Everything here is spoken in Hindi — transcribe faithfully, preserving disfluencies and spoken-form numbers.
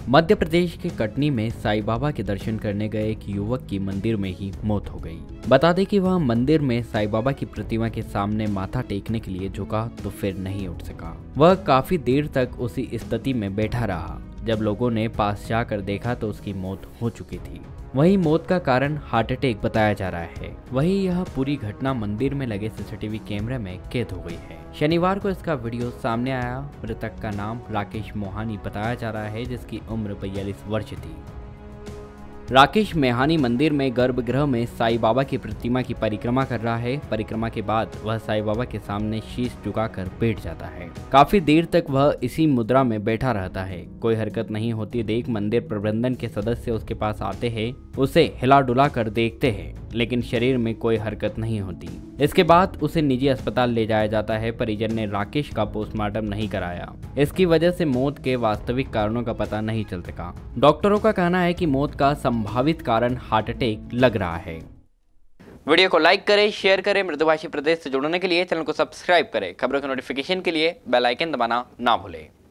मध्य प्रदेश के कटनी में साईं बाबा के दर्शन करने गए एक युवक की मंदिर में ही मौत हो गई। बता दें कि वह मंदिर में साईं बाबा की प्रतिमा के सामने माथा टेकने के लिए झुका तो फिर नहीं उठ सका। वह काफी देर तक उसी स्थिति में बैठा रहा। जब लोगों ने पास जाकर देखा तो उसकी मौत हो चुकी थी। वहीं मौत का कारण हार्ट अटैक बताया जा रहा है। वहीं यह पूरी घटना मंदिर में लगे सीसीटीवी कैमरे में कैद हो गई है। शनिवार को इसका वीडियो सामने आया। मृतक का नाम राकेश मोहानी बताया जा रहा है, जिसकी उम्र बयालीस वर्ष थी। राकेश मेहानी मंदिर में गर्भगृह में साईं बाबा की प्रतिमा की परिक्रमा कर रहा है। परिक्रमा के बाद वह साईं बाबा के सामने शीश झुकाकर बैठ जाता है। काफी देर तक वह इसी मुद्रा में बैठा रहता है। कोई हरकत नहीं होती देख मंदिर प्रबंधन के सदस्य उसके पास आते हैं, उसे हिला डुला कर देखते हैं, लेकिन शरीर में कोई हरकत नहीं होती। इसके बाद उसे निजी अस्पताल ले जाया जाता है। परिजन ने राकेश का पोस्टमार्टम नहीं कराया। इसकी वजह से मौत के वास्तविक कारणों का पता नहीं चल सका। डॉक्टरों का कहना है कि मौत का संभावित कारण हार्ट अटैक लग रहा है। वीडियो को लाइक करें, शेयर करें। मृदुभाषी प्रदेश से जुड़ने के लिए चैनल को सब्सक्राइब करें। खबरों के नोटिफिकेशन के लिए बेल आइकन दबाना ना भूलें।